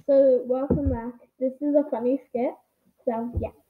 So welcome back. This is a funny skit. So yeah.